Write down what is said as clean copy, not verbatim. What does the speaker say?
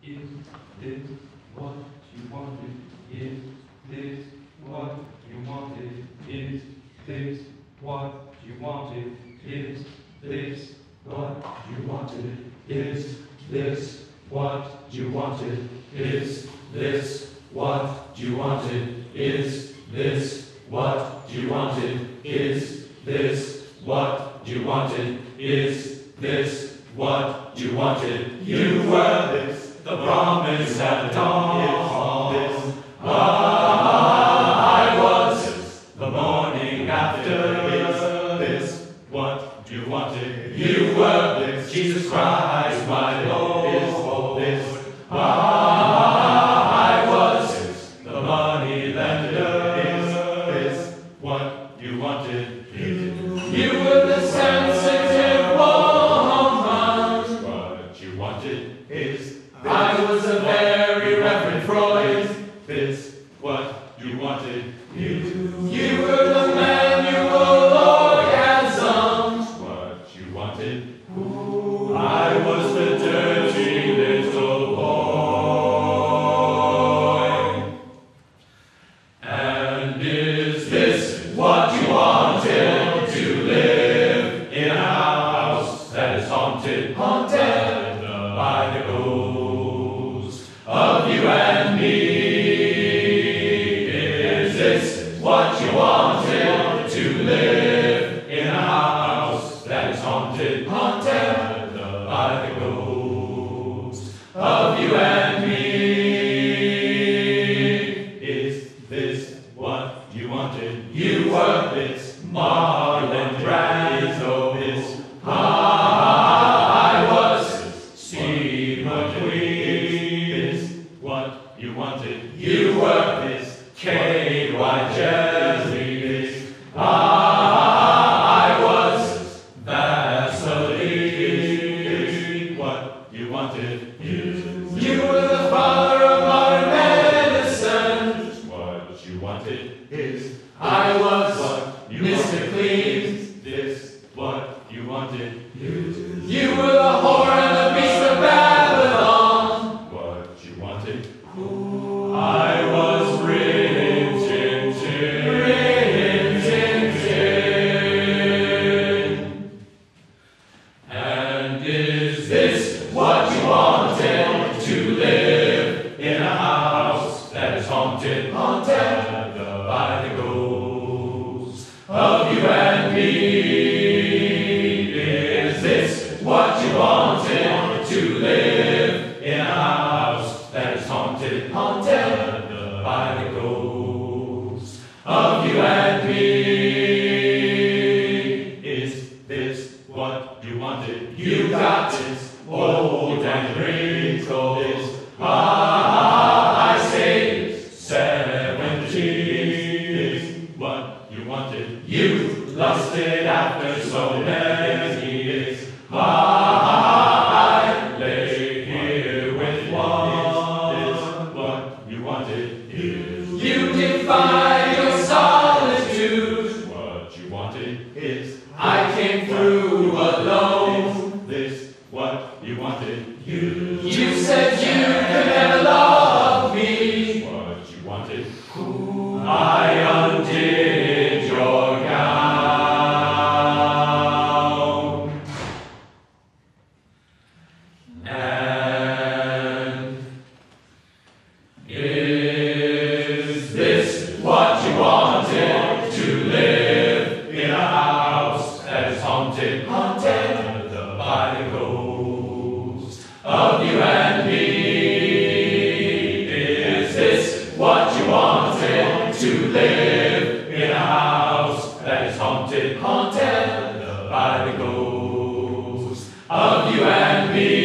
Is this what you wanted? Is this what you wanted? Is this what you wanted? Is this what you wanted? Is this what you wanted? Is this what you wanted? Is this what you wanted? Is this what you wanted? Is this what you wanted? You were this, the promise at dawn. Is this I was the morning after? Is this what you wanted? You were this, Jesus Christ, my Lord. Is this I was the money lender? Is this what you wanted? You were the sensitive woman. What you wanted? Is I was a very Reverend Freud. This what you wanted? You were the manual orgasms. What you wanted? I was the dirty little boy. And is this what you wanted? To live in a house that is haunted, haunted by the ghosts of you and me? Is this what you wanted? To live in a house that is haunted, haunted by the ghosts of you and me? Is this what you wanted? You were this Marlon Brando. This I was Steve McQueen. Is what you wanted? You were this K.Y. Jelly. This I was Vaseline. Is what you wanted? You were the father of modern medicine. Is what you wanted? Is I was Mr. Clean. This what you wanted? You were the whore and the beast of Babylon. What you wanted? I was Rin Tin Tin. Rin Tin Tin. And is this what you wanted? To live in a house that is haunted, haunted by the ghosts of you and me? Is this what you wanted? To live in a house that is haunted, haunted by the ghosts of you and me? Is this what you wanted? You got this old and wrinkled. Is I say 17. Is what you wanted? You lusted after so many. Is I lay here with one. Is what you wanted? You defy your solitude. What you wanted? Is I came through alone. This what you wanted? You said you could never love me. What you wanted? I undid your gown. And is this what you wanted? To live in a house that is haunted, haunted by the ghosts of you and me? Is this what you wanted? To live in a house that is haunted, haunted by the ghosts of you and me?